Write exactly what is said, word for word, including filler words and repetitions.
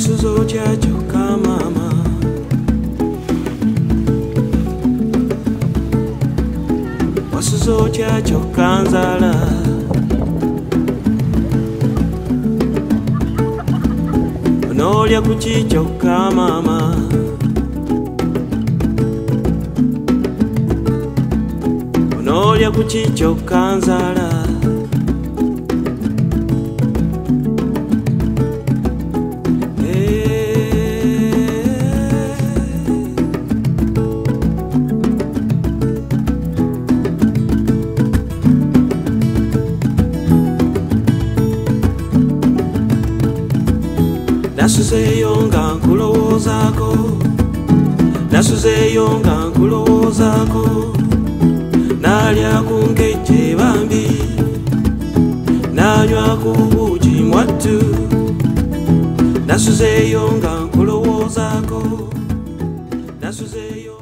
Nasuzo chacho kamama Wasuzo chacho kanzala Onolya kuchicho kamama Onolya kuchicho kanzala Nasuzeyo nga nkulowoozako Nasuzeyo nga nkulowoozako Nalya ku nkejje bambi Nanywa ku buugi mwattu Nasuzeyo nga nkulowoozako Nasuzeyo